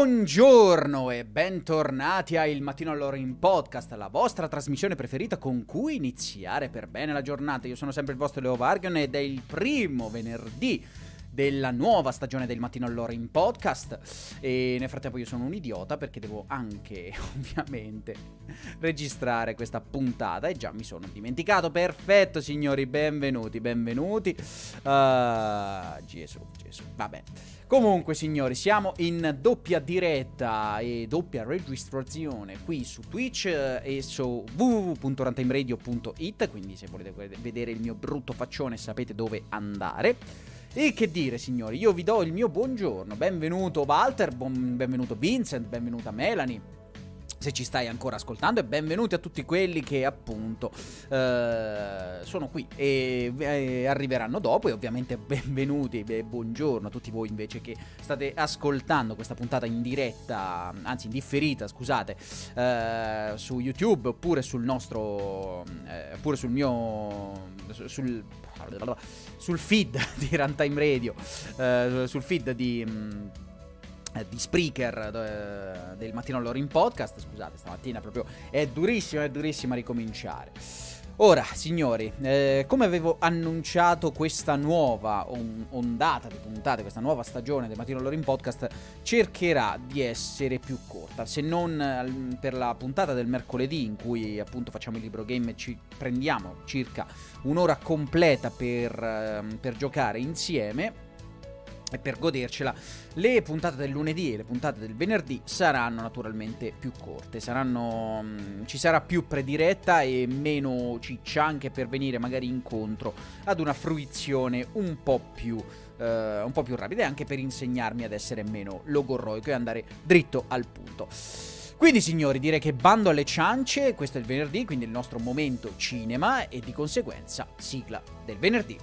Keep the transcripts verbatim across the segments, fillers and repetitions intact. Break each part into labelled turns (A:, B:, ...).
A: Buongiorno e bentornati a Il Mattino all'Ora in Podcast, la vostra trasmissione preferita con cui iniziare per bene la giornata. Io sono sempre il vostro Leo Vargon ed è il primo venerdì della nuova stagione del Mattino all'Ora in Podcast. E nel frattempo io sono un idiota perché devo anche ovviamente registrare questa puntata e già mi sono dimenticato. Perfetto signori, benvenuti, benvenuti. uh, Gesù, Gesù, vabbè. Comunque signori, siamo in doppia diretta e doppia registrazione qui su Twitch e su w w w punto runtimeradio punto it, quindi se volete vedere il mio brutto faccione sapete dove andare. E che dire signori, io vi do il mio buongiorno, benvenuto Walter, buon, benvenuto Vincent, benvenuta Melanie, se ci stai ancora ascoltando, e benvenuti a tutti quelli che appunto eh, sono qui e, e arriveranno dopo, e ovviamente benvenuti e buongiorno a tutti voi invece che state ascoltando questa puntata in diretta, anzi in differita scusate, eh, su YouTube oppure sul nostro, eh, oppure sul mio, sul... sul feed di Runtime Radio, eh, sul feed di, mh, di Spreaker eh, del Mattino all'Ora in Podcast. Scusate, stamattina proprio è durissimo, è durissimo a ricominciare. Ora, signori, eh, come avevo annunciato, questa nuova on- ondata di puntate, questa nuova stagione del Mattino all'Ora in Podcast cercherà di essere più corta, se non eh, per la puntata del mercoledì in cui appunto facciamo il libro game e ci prendiamo circa un'ora completa per, eh, per giocare insieme e per godercela. Le puntate del lunedì e le puntate del venerdì saranno naturalmente più corte, saranno mh, ci sarà più prediretta e meno ciccia, anche per venire magari incontro ad una fruizione un po' più eh, un po' più rapida, e anche per insegnarmi ad essere meno logorroico e andare dritto al punto. Quindi signori, direi che bando alle ciance, questo è il venerdì, quindi il nostro momento cinema, e di conseguenza sigla del venerdì.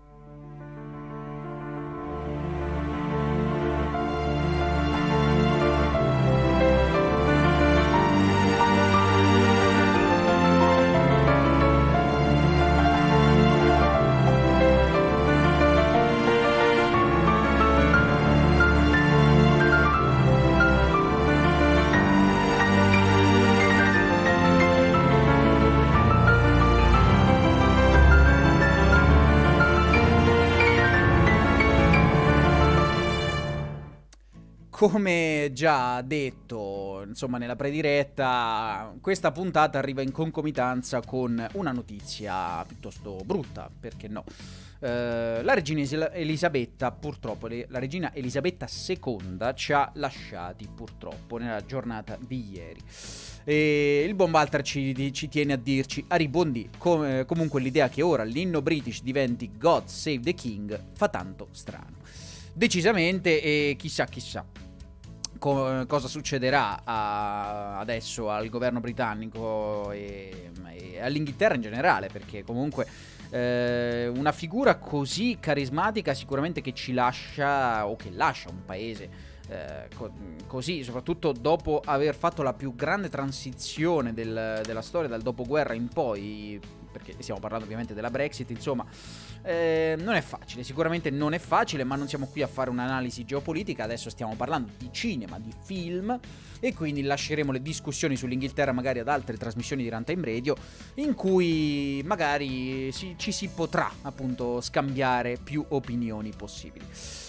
A: Come già detto, insomma, nella prediretta, questa puntata arriva in concomitanza con una notizia piuttosto brutta, perché no? Uh, la regina Elisabetta, purtroppo, la regina Elisabetta seconda ci ha lasciati purtroppo nella giornata di ieri. E il buon Walter ci, ci tiene a dirci a ribondi com- comunque l'idea che ora l'inno British diventi God Save the King fa tanto strano. Decisamente, e chissà chissà co- cosa succederà a, adesso al governo britannico e, e all'Inghilterra in generale, perché comunque eh, una figura così carismatica sicuramente che ci lascia, o che lascia un paese eh, co- così, soprattutto dopo aver fatto la più grande transizione del, della storia dal dopoguerra in poi, perché stiamo parlando ovviamente della Brexit, insomma, eh, non è facile, sicuramente non è facile, ma non siamo qui a fare un'analisi geopolitica, adesso stiamo parlando di cinema, di film, e quindi lasceremo le discussioni sull'Inghilterra magari ad altre trasmissioni di Runtime Radio, in cui magari si, ci si potrà appunto scambiare più opinioni possibili.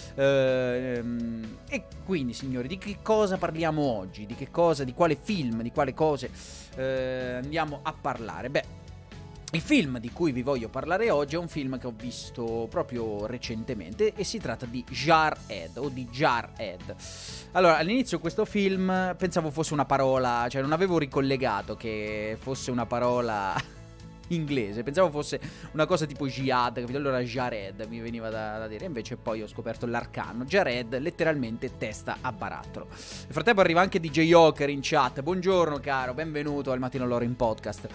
A: Ehm, e quindi signori, di che cosa parliamo oggi? Di che cosa, di quale film, di quale cose eh, andiamo a parlare? Beh, il film di cui vi voglio parlare oggi è un film che ho visto proprio recentemente e si tratta di Jarhead o di Jarhead. Allora, all'inizio questo film pensavo fosse una parola, cioè non avevo ricollegato che fosse una parola inglese, pensavo fosse una cosa tipo jihad, capito? Allora Jared mi veniva da, da dire, invece poi ho scoperto l'arcano. Jared, letteralmente testa a barattolo. Nel frattempo arriva anche D J Joker in chat. Buongiorno caro, benvenuto al Mattino all'Ora in Podcast.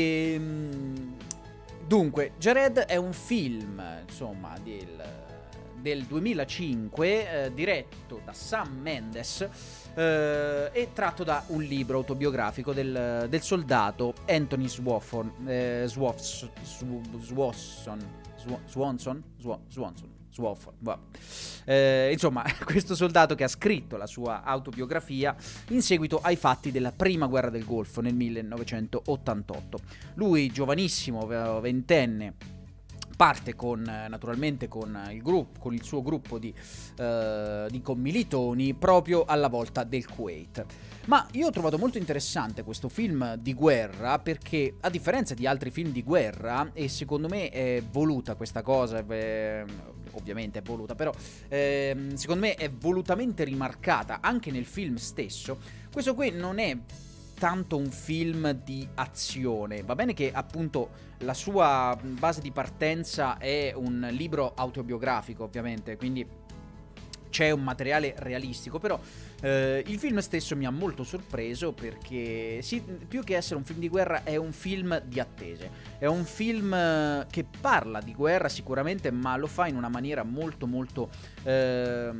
A: E dunque, Jared è un film, insomma, del, del duemilacinque, eh, diretto da Sam Mendes, eh, e tratto da un libro autobiografico del, del soldato Anthony Swanson, eh, Swanson, Swanson, Swanson, Swanson, Swanson, eh, insomma, questo soldato che ha scritto la sua autobiografia in seguito ai fatti della prima guerra del Golfo nel millenovecentottantotto. Lui, giovanissimo, ventenne, parte con, naturalmente con il gruppo, con il suo gruppo di, uh, di commilitoni proprio alla volta del Kuwait. Ma io ho trovato molto interessante questo film di guerra perché, a differenza di altri film di guerra, e secondo me è voluta questa cosa, eh, ovviamente è voluta, però eh, secondo me è volutamente rimarcata anche nel film stesso. Questo qui non è tanto un film di azione, va bene che appunto la sua base di partenza è un libro autobiografico, ovviamente, quindi c'è un materiale realistico, però eh, il film stesso mi ha molto sorpreso perché sì, più che essere un film di guerra è un film di attese, è un film eh, che parla di guerra sicuramente, ma lo fa in una maniera molto molto eh,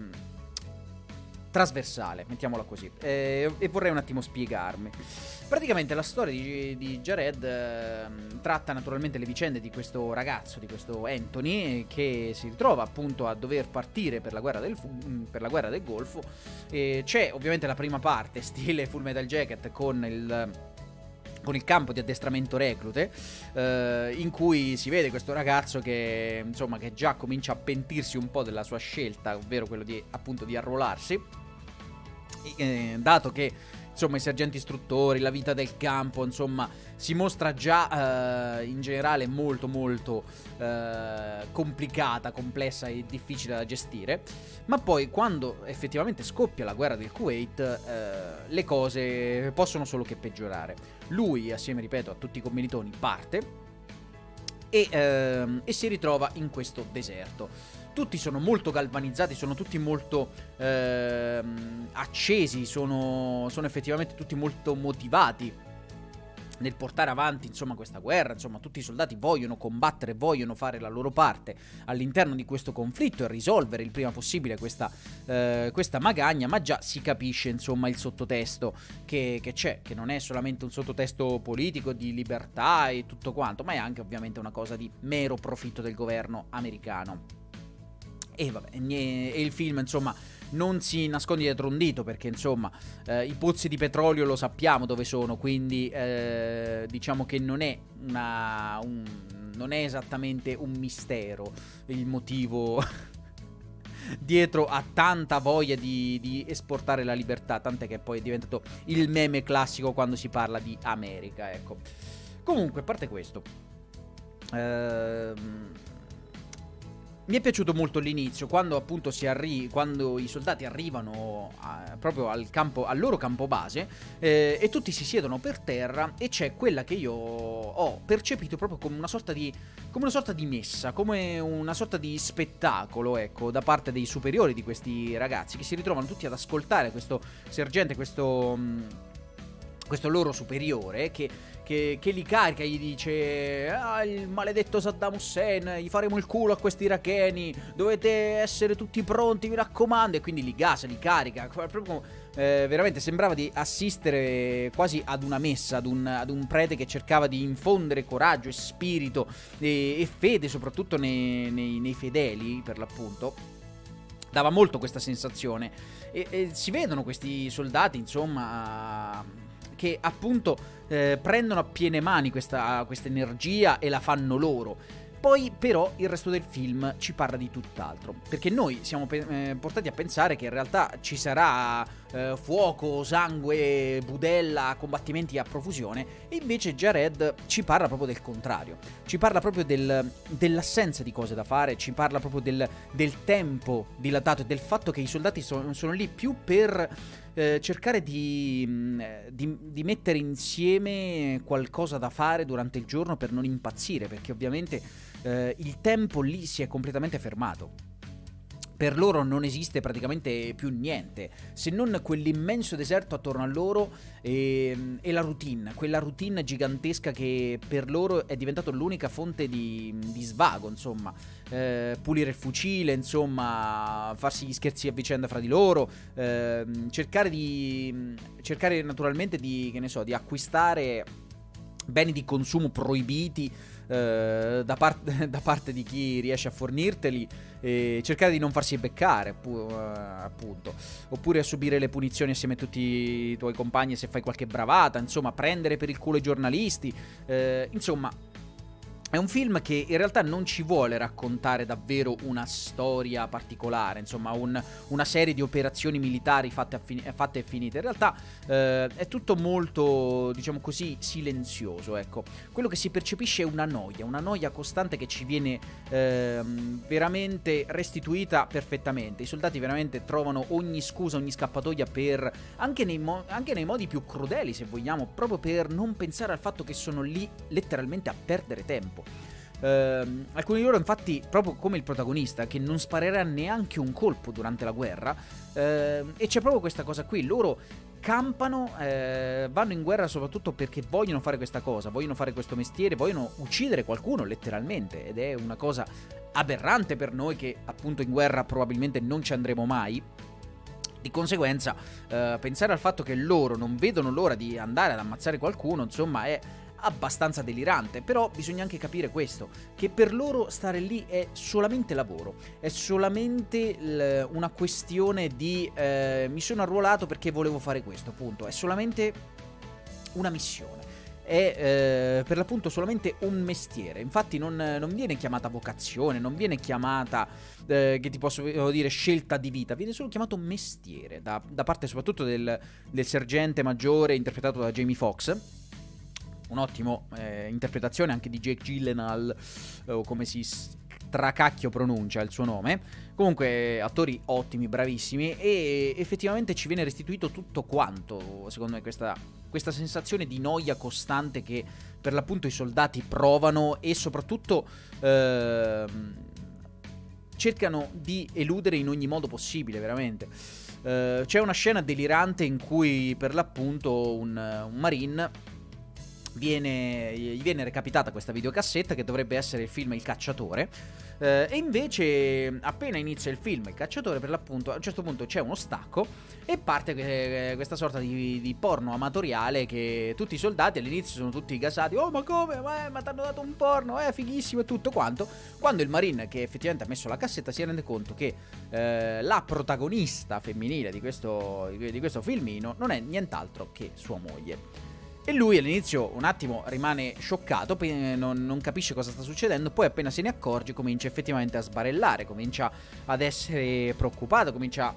A: trasversale, mettiamola così, eh, e vorrei un attimo spiegarmi. Praticamente la storia di, di Jared eh, tratta naturalmente le vicende di questo ragazzo, di questo Anthony, che si ritrova appunto a dover partire per la guerra del, per la guerra del Golfo. E c'è ovviamente la prima parte, stile Full Metal Jacket, con il... con il campo di addestramento reclute, eh, in cui si vede questo ragazzo che insomma che già comincia a pentirsi un po' della sua scelta, ovvero quello di appunto di arruolarsi, eh, dato che insomma i sergenti istruttori, la vita del campo, insomma si mostra già eh, in generale molto molto eh, complicata, complessa e difficile da gestire. Ma poi quando effettivamente scoppia la guerra del Kuwait, eh, le cose possono solo che peggiorare. Lui, assieme, ripeto, a tutti i commilitoni, parte e, ehm, e si ritrova in questo deserto. Tutti sono molto galvanizzati, sono tutti molto ehm, accesi, sono, sono effettivamente tutti molto motivati nel portare avanti insomma questa guerra. Insomma, tutti i soldati vogliono combattere, vogliono fare la loro parte all'interno di questo conflitto e risolvere il prima possibile questa, eh, questa magagna, ma già si capisce insomma il sottotesto che, che c'è, che non è solamente un sottotesto politico di libertà e tutto quanto, ma è anche ovviamente una cosa di mero profitto del governo americano. E vabbè, e il film insomma non si nasconde dietro un dito, perché insomma eh, i pozzi di petrolio lo sappiamo dove sono, quindi eh, diciamo che non è una un, non è esattamente un mistero il motivo dietro a tanta voglia di, di esportare la libertà, tant'è che poi è diventato il meme classico quando si parla di America, ecco. Comunque, a parte questo, ehm mi è piaciuto molto l'inizio, quando appunto si arri- quando i soldati arrivano a, proprio al, campo, al loro campo base, eh, e tutti si siedono per terra, e c'è quella che io ho percepito proprio come una sorta di come una sorta di messa, come una sorta di spettacolo, ecco, da parte dei superiori di questi ragazzi, che si ritrovano tutti ad ascoltare questo sergente, questo mh, questo loro superiore che, che, che li carica, gli dice: ah, il maledetto Saddam Hussein, gli faremo il culo a questi iracheni, dovete essere tutti pronti, mi raccomando. E quindi li gasa, li carica, proprio, eh, veramente sembrava di assistere quasi ad una messa, ad un, ad un prete che cercava di infondere coraggio e spirito e, e fede soprattutto nei, nei, nei fedeli, per l'appunto. Dava molto questa sensazione, e, e si vedono questi soldati insomma che appunto eh, prendono a piene mani questa, questa energia e la fanno loro. Poi però il resto del film ci parla di tutt'altro, perché noi siamo pe- eh, portati a pensare che in realtà ci sarà eh, fuoco, sangue, budella, combattimenti a profusione, e invece Jared ci parla proprio del contrario, ci parla proprio del, dell'assenza di cose da fare, ci parla proprio del, del tempo dilatato e del fatto che i soldati sono, sono lì più per eh, cercare di, di, di mettere insieme qualcosa da fare durante il giorno per non impazzire, perché ovviamente Eh, il tempo lì si è completamente fermato. per loro non esiste praticamente più niente, se non quell'immenso deserto attorno a loro e, e la routine, quella routine gigantesca che per loro è diventato l'unica fonte di, di svago, insomma. Eh, pulire il fucile, insomma, farsi gli scherzi a vicenda fra di loro, eh, cercare di cercare naturalmente di, che ne so, di acquistare beni di consumo proibiti eh, da, par- da parte di chi riesce a fornirteli, e cercare di non farsi beccare, pu- uh, appunto, oppure a subire le punizioni assieme a tutti i tuoi compagni se fai qualche bravata, insomma, prendere per il culo i giornalisti, eh, insomma. È un film che in realtà non ci vuole raccontare davvero una storia particolare, insomma un, una serie di operazioni militari fatte, fin- fatte e finite. In realtà eh, è tutto molto, diciamo così, silenzioso, ecco. Quello che si percepisce è una noia, una noia costante che ci viene eh, veramente restituita perfettamente. I soldati veramente trovano ogni scusa, ogni scappatoia per, anche nei, mo- anche nei modi più crudeli, se vogliamo, proprio per non pensare al fatto che sono lì letteralmente a perdere tempo. Uh, alcuni di loro infatti, proprio come il protagonista, che non sparerà neanche un colpo durante la guerra, uh, e c'è proprio questa cosa qui, loro campano, uh, vanno in guerra soprattutto perché vogliono fare questa cosa, vogliono fare questo mestiere, vogliono uccidere qualcuno letteralmente, ed è una cosa aberrante per noi che appunto in guerra probabilmente non ci andremo mai. Di conseguenza uh, pensare al fatto che loro non vedono l'ora di andare ad ammazzare qualcuno, insomma, è abbastanza delirante. Però bisogna anche capire questo, che per loro stare lì è solamente lavoro, è solamente l- una questione di eh, mi sono arruolato perché volevo fare questo, punto. È solamente una missione, è eh, per l'appunto solamente un mestiere. Infatti non, non viene chiamata vocazione, non viene chiamata eh, che ti posso dire scelta di vita, viene solo chiamato mestiere da, da parte soprattutto del, del sergente maggiore interpretato da Jamie Foxx. Un'ottima eh, interpretazione anche di Jake Gyllenhaal, eh, o come si stracacchio pronuncia il suo nome. Comunque attori ottimi, bravissimi, e effettivamente ci viene restituito tutto quanto, secondo me, questa, questa sensazione di noia costante che per l'appunto i soldati provano, e soprattutto eh, cercano di eludere in ogni modo possibile, veramente. Eh, c'è una scena delirante in cui per l'appunto un, un marine Viene, gli viene recapitata questa videocassetta che dovrebbe essere il film Il Cacciatore, eh, e invece appena inizia il film Il Cacciatore, per l'appunto a un certo punto c'è uno stacco e parte que- questa sorta di, di porno amatoriale, che tutti i soldati all'inizio sono tutti gasati: oh ma come, ma, ma ti hanno dato un porno, è eh, fighissimo e tutto quanto, quando il marine che effettivamente ha messo la cassetta si rende conto che eh, la protagonista femminile di questo, di questo filmino non è nient'altro che sua moglie. E lui all'inizio un attimo rimane scioccato, non, non capisce cosa sta succedendo, poi appena se ne accorge comincia effettivamente a sbarellare, comincia ad essere preoccupato, comincia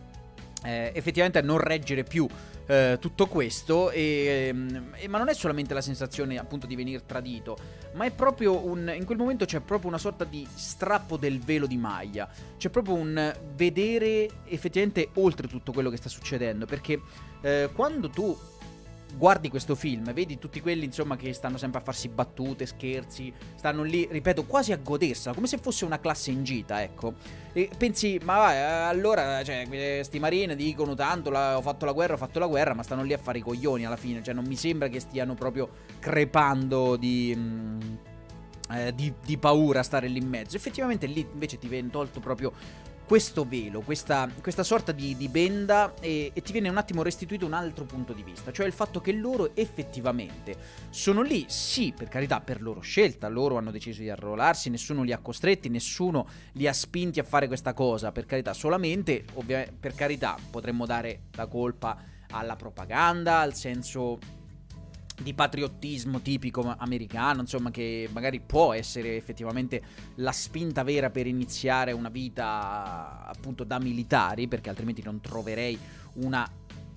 A: eh, effettivamente a non reggere più eh, tutto questo, e, e, ma non è solamente la sensazione appunto di venire tradito, ma è proprio un, in quel momento c'è proprio una sorta di strappo del velo di maglia, c'è proprio un vedere effettivamente oltre tutto quello che sta succedendo, perché eh, quando tu guardi questo film, vedi tutti quelli insomma che stanno sempre a farsi battute, scherzi, stanno lì, ripeto, quasi a godersela, come se fosse una classe in gita, ecco. E pensi, ma vai, allora, cioè, sti marine dicono tanto, la, ho fatto la guerra, ho fatto la guerra, ma stanno lì a fare i coglioni alla fine, cioè non mi sembra che stiano proprio crepando di... Mh, eh, di, di paura a stare lì in mezzo. Effettivamente lì invece ti viene tolto proprio questo velo, questa, questa sorta di, di benda, e, e ti viene un attimo restituito un altro punto di vista, cioè il fatto che loro effettivamente sono lì, sì, per carità, per loro scelta, loro hanno deciso di arruolarsi, nessuno li ha costretti, nessuno li ha spinti a fare questa cosa, per carità, solamente, ovviamente, per carità, potremmo dare la colpa alla propaganda, al senso di patriottismo tipico americano, insomma, che magari può essere effettivamente la spinta vera per iniziare una vita appunto da militari, perché altrimenti non troverei una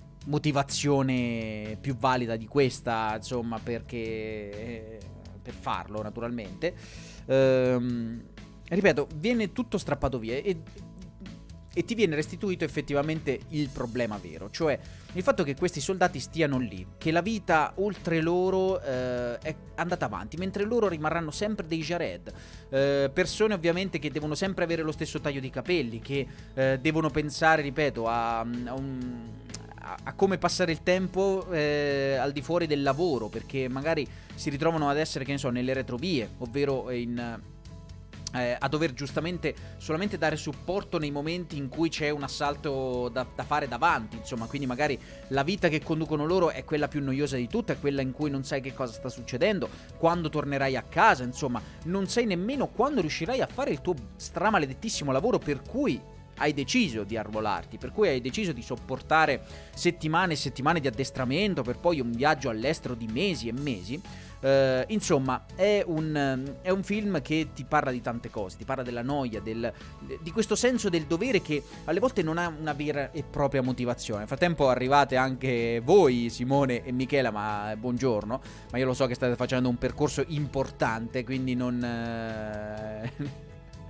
A: motivazione più valida di questa, insomma, perché per farlo naturalmente. Ehm, ripeto, viene tutto strappato via, e e ti viene restituito effettivamente il problema vero, cioè il fatto che questi soldati stiano lì, che la vita oltre loro eh, è andata avanti, mentre loro rimarranno sempre dei Jared, eh, persone ovviamente che devono sempre avere lo stesso taglio di capelli, che eh, devono pensare, ripeto, a, a un... a come passare il tempo eh, al di fuori del lavoro, perché magari si ritrovano ad essere, che ne so, nelle retrovie, ovvero in, eh, a dover giustamente solamente dare supporto nei momenti in cui c'è un assalto da, da fare davanti, insomma, quindi magari la vita che conducono loro è quella più noiosa di tutte, è quella in cui non sai che cosa sta succedendo, quando tornerai a casa, insomma, non sai nemmeno quando riuscirai a fare il tuo stramaledettissimo lavoro per cui hai deciso di arruolarti, per cui hai deciso di sopportare settimane e settimane di addestramento per poi un viaggio all'estero di mesi e mesi. Uh, insomma, è un, è un film che ti parla di tante cose, ti parla della noia, del, di questo senso del dovere che alle volte non ha una vera e propria motivazione. Nel frattempo arrivate anche voi, Simone e Michela, ma buongiorno, ma io lo so che state facendo un percorso importante, quindi non... Uh...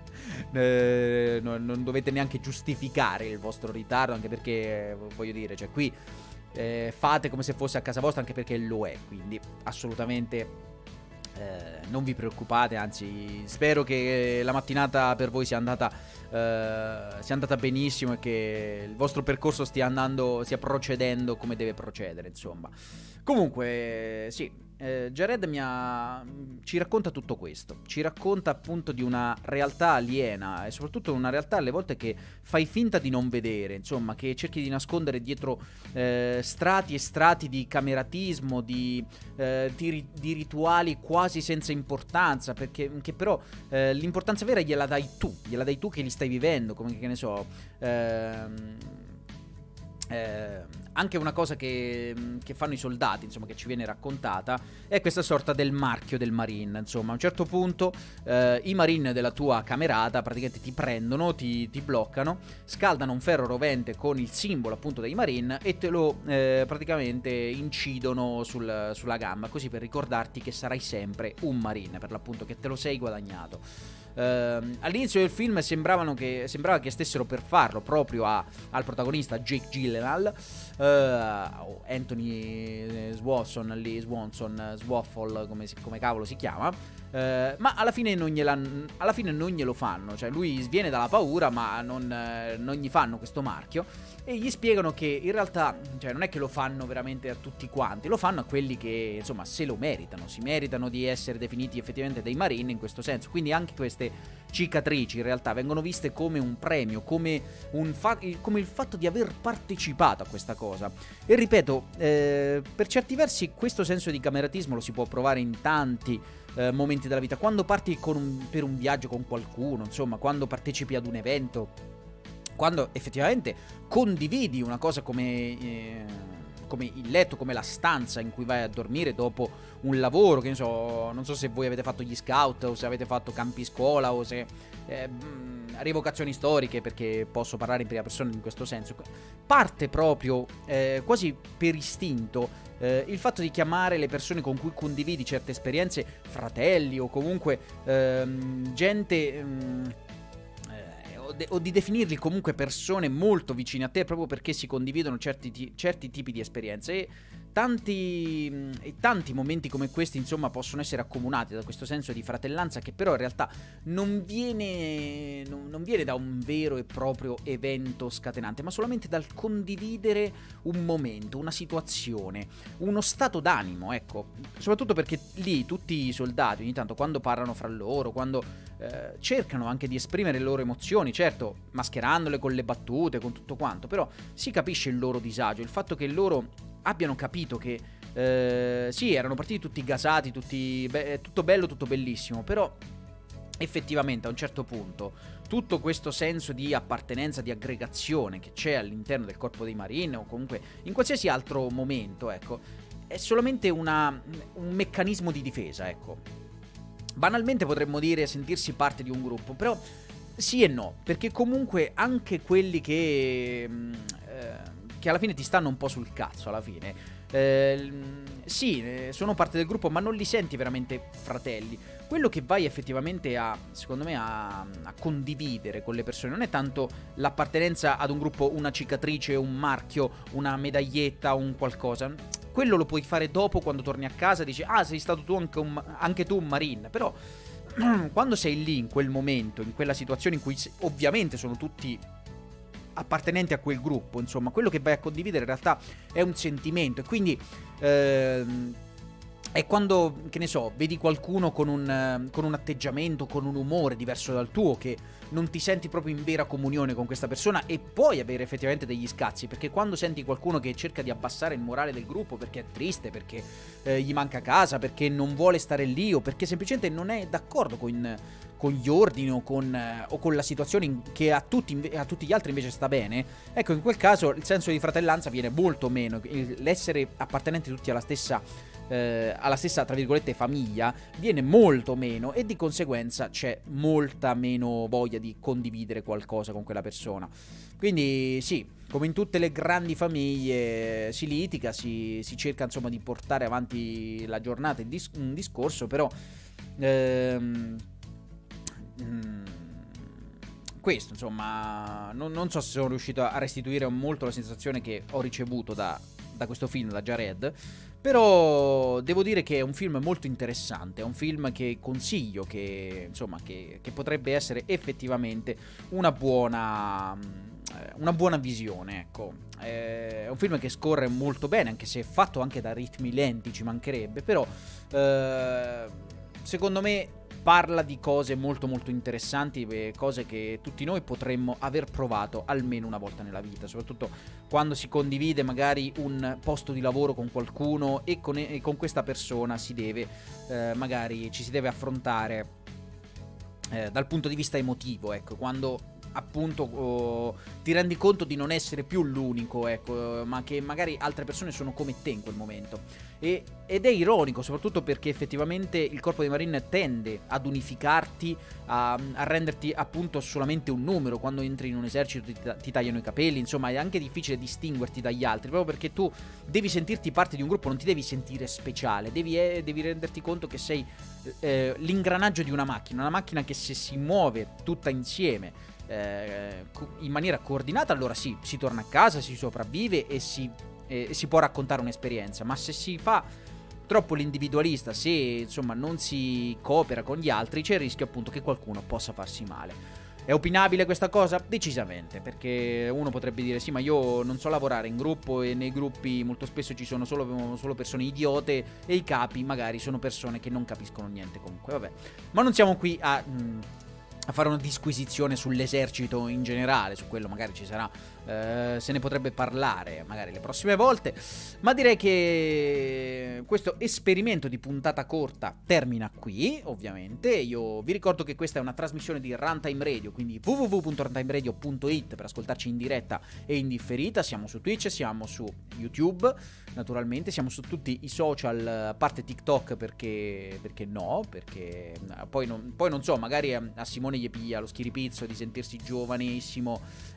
A: Eh, non, non dovete neanche giustificare il vostro ritardo, anche perché, eh, voglio dire, cioè qui eh, fate come se fosse a casa vostra, anche perché lo è, quindi assolutamente eh, non vi preoccupate, anzi spero che la mattinata per voi sia andata eh, sia andata benissimo e che il vostro percorso stia andando, stia procedendo come deve procedere, insomma. Comunque sì, Eh, Jared mi ha... ci racconta tutto questo, ci racconta appunto di una realtà aliena e soprattutto una realtà alle volte che fai finta di non vedere, insomma, che cerchi di nascondere dietro eh, strati e strati di cameratismo, di, eh, di, di rituali quasi senza importanza, perché che però eh, l'importanza vera gliela dai tu, gliela dai tu che li stai vivendo, come che ne so... Ehm, Eh, anche una cosa che, che fanno i soldati, insomma, che ci viene raccontata, è questa sorta del marchio del Marine. Insomma, a un certo punto eh, i Marine della tua camerata praticamente ti prendono, ti, ti bloccano, scaldano un ferro rovente con il simbolo appunto dei Marine e te lo eh, praticamente incidono sul, sulla gamba, così per ricordarti che sarai sempre un Marine, per l'appunto, che te lo sei guadagnato. Uh, all'inizio del film sembravano che, sembrava che stessero per farlo proprio a, al protagonista Jake Gyllenhaal, uh, o Anthony Swanson, lì, Swanson, Swaffle, come, come cavolo si chiama, uh, ma alla fine, non alla fine non glielo fanno, cioè lui sviene dalla paura ma non, uh, non gli fanno questo marchio e gli spiegano che in realtà, cioè, non è che lo fanno veramente a tutti quanti, lo fanno a quelli che insomma se lo meritano, si meritano di essere definiti effettivamente dei Marine in questo senso, quindi anche queste cicatrici in realtà vengono viste come un premio, come, un fa- come il fatto di aver partecipato a questa cosa. E ripeto, eh, per certi versi questo senso di cameratismo lo si può provare in tanti eh, momenti della vita, quando parti con un, per un viaggio con qualcuno, insomma, quando partecipi ad un evento, quando effettivamente condividi una cosa come... Eh, come il letto, come la stanza in cui vai a dormire dopo un lavoro, che ne so, non so se voi avete fatto gli scout o se avete fatto campi scuola o se eh, rievocazioni storiche, perché posso parlare in prima persona in questo senso. Parte proprio eh, quasi per istinto eh, il fatto di chiamare le persone con cui condividi certe esperienze fratelli o comunque ehm, gente... Ehm, o di definirli comunque persone molto vicine a te, proprio perché si condividono certi, certi tipi di esperienze e tanti, e tanti momenti come questi insomma possono essere accomunati da questo senso di fratellanza che però in realtà non viene, non, non viene da un vero e proprio evento scatenante, ma solamente dal condividere un momento, una situazione, uno stato d'animo, ecco, soprattutto perché lì tutti i soldati ogni tanto quando parlano fra loro, quando eh, cercano anche di esprimere le loro emozioni, certo mascherandole con le battute, con tutto quanto, però si capisce il loro disagio, il fatto che loro abbiano capito che eh, sì, erano partiti tutti gasati, tutti be- tutto bello, tutto bellissimo, però effettivamente a un certo punto tutto questo senso di appartenenza, di aggregazione che c'è all'interno del corpo dei Marine o comunque in qualsiasi altro momento, ecco, è solamente una, un meccanismo di difesa, ecco. Banalmente potremmo dire sentirsi parte di un gruppo, però sì e no, perché comunque anche quelli che... Eh, che alla fine ti stanno un po' sul cazzo alla fine, eh, sì, eh, sono parte del gruppo, ma non li senti veramente fratelli. Quello che vai effettivamente a, secondo me, a, a condividere con le persone non è tanto l'appartenenza ad un gruppo, una cicatrice, un marchio, una medaglietta, un qualcosa. Quello lo puoi fare dopo, quando torni a casa e dici: ah, sei stato tu anche, un, anche tu un Marine. Però quando sei lì, in quel momento, in quella situazione in cui ovviamente sono tutti appartenenti a quel gruppo, insomma, quello che vai a condividere in realtà è un sentimento. E quindi ehm, è quando, che ne so, vedi qualcuno con un, con un atteggiamento, con un umore diverso dal tuo, che non ti senti proprio in vera comunione con questa persona, e puoi avere effettivamente degli scazzi, perché quando senti qualcuno che cerca di abbassare il morale del gruppo perché è triste, perché eh, gli manca casa, perché non vuole stare lì, o perché semplicemente non è d'accordo con, con gli ordini o con, eh, o con la situazione in, che a tutti, a tutti gli altri invece sta bene, ecco, in quel caso il senso di fratellanza viene molto meno. L'essere appartenenti tutti alla stessa Eh, alla stessa, tra virgolette, famiglia viene molto meno, e di conseguenza c'è molta meno voglia di condividere qualcosa con quella persona. Quindi sì, come in tutte le grandi famiglie si litiga, si, si cerca insomma di portare avanti la giornata, dis- un discorso, però ehm, mm, questo insomma non, non so se sono riuscito a restituire molto la sensazione che ho ricevuto da, da questo film, da Jared. Però devo dire che è un film molto interessante, è un film che consiglio, che insomma che, che potrebbe essere effettivamente una buona, una buona visione, ecco. È un film che scorre molto bene, anche se è fatto anche da ritmi lenti, ci mancherebbe, però eh, secondo me parla di cose molto molto interessanti, cose che tutti noi potremmo aver provato almeno una volta nella vita, soprattutto quando si condivide magari un posto di lavoro con qualcuno, e con, e con questa persona si deve eh, magari ci si deve affrontare eh, dal punto di vista emotivo, ecco, quando appunto oh, ti rendi conto di non essere più l'unico, ecco, ma che magari altre persone sono come te in quel momento. E, ed è ironico, soprattutto perché effettivamente il corpo dei Marine tende ad unificarti, a, a renderti appunto solamente un numero. Quando entri in un esercito ti, ti tagliano i capelli, insomma è anche difficile distinguerti dagli altri, proprio perché tu devi sentirti parte di un gruppo, non ti devi sentire speciale, devi, eh, devi renderti conto che sei eh, l'ingranaggio di una macchina, una macchina che se si muove tutta insieme Eh, in maniera coordinata, allora sì, si torna a casa, si sopravvive e si, eh, si può raccontare un'esperienza. Ma se si fa troppo l'individualista, se insomma non si coopera con gli altri, c'è il rischio appunto che qualcuno possa farsi male. È opinabile questa cosa? Decisamente, perché uno potrebbe dire sì, ma io non so lavorare in gruppo, e nei gruppi molto spesso ci sono solo, solo persone idiote, e i capi magari sono persone che non capiscono niente. Comunque vabbè, ma non siamo qui a... Mh, a fare una disquisizione sull'esercito in generale, su quello magari ci sarà, eh, se ne potrebbe parlare magari le prossime volte, ma direi che questo esperimento di puntata corta termina qui, ovviamente. Io vi ricordo che questa è una trasmissione di Runtime Radio, quindi w w w punto runtime radio punto it per ascoltarci in diretta e in differita. Siamo su Twitch, siamo su YouTube, naturalmente, siamo su tutti i social, a parte TikTok perché, perché no, perché poi non, poi non so, magari a, a Simone gli piglia lo schiripizzo di sentirsi giovanissimo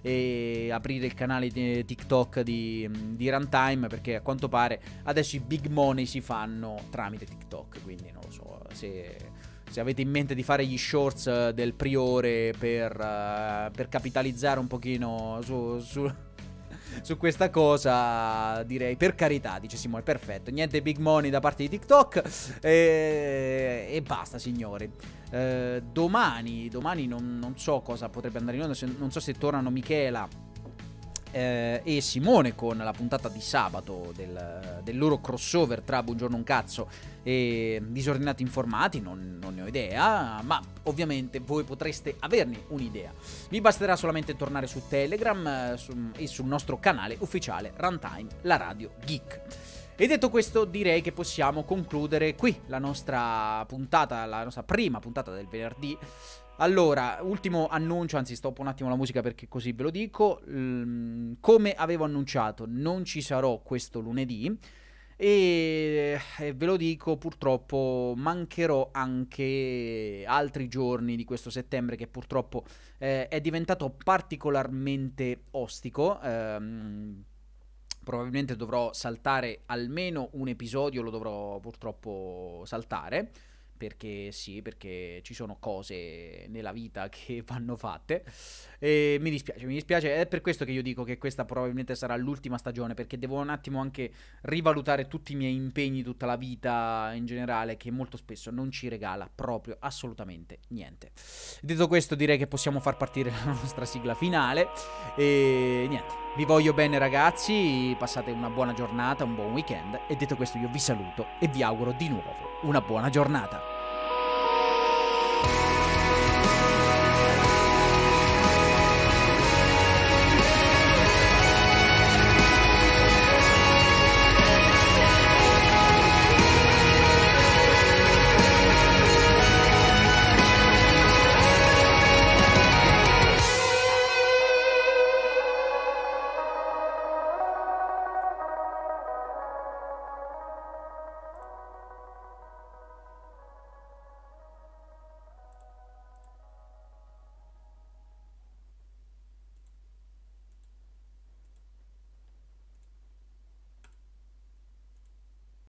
A: e aprire il canale di TikTok di, di Runtime, perché a quanto pare adesso i big money si fanno tramite TikTok, quindi non lo so, se... se avete in mente di fare gli shorts del priore per, uh, per capitalizzare un pochino su, su, su questa cosa, direi per carità, dice Simone, perfetto, niente big money da parte di TikTok, e, e basta signori. eh, domani, domani non, non so cosa potrebbe andare in onda, se, non so se tornano Michela Eh, e Simone con la puntata di sabato del, del loro crossover tra Buongiorno un cazzo e Disordinati informati, non, non ne ho idea, ma ovviamente voi potreste averne un'idea. Vi basterà solamente tornare su Telegram eh, su, e sul nostro canale ufficiale Runtime, la radio geek. E detto questo, direi che possiamo concludere qui la nostra puntata, la nostra prima puntata del venerdì. Allora, ultimo annuncio, anzi stoppo un attimo la musica perché così ve lo dico. Ehm, come avevo annunciato, non ci sarò questo lunedì, e, e ve lo dico, purtroppo mancherò anche altri giorni di questo settembre, che purtroppo eh, è diventato particolarmente ostico. ehm, probabilmente dovrò saltare almeno un episodio, lo dovrò purtroppo saltare, perché sì, perché ci sono cose nella vita che vanno fatte e mi dispiace, mi dispiace, è per questo che io dico che questa probabilmente sarà l'ultima stagione, perché devo un attimo anche rivalutare tutti i miei impegni, tutta la vita in generale, che molto spesso non ci regala proprio assolutamente niente. Detto questo, direi che possiamo far partire la nostra sigla finale e niente, vi voglio bene ragazzi, passate una buona giornata, un buon weekend e detto questo io vi saluto e vi auguro di nuovo una buona giornata.